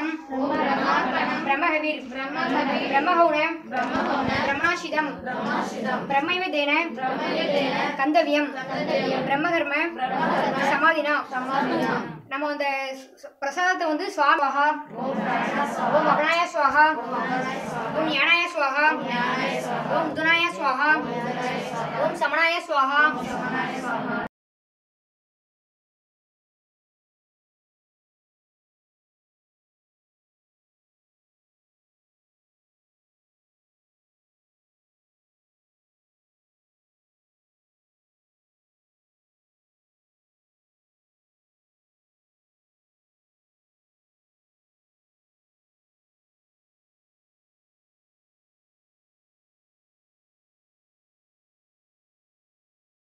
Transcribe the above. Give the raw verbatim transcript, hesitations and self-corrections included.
ब्रह्महविर् ब्रह्महौणं ब्रह्मणाशिदं ब्रह्मैवेदेन கந்தவியம் பிரம்மகர்ம சமாதினா. நம்ம அந்த பிரசாதத்தை வந்து ஸ்வாஹா, ஓம் அக்னாய ஸ்வாஹா, ஓம் ஞானாய ஸ்வாஹா, ஓம் துனாய ஸ்வாஹா, ஓம் சமனாய ஸ்வாஹா.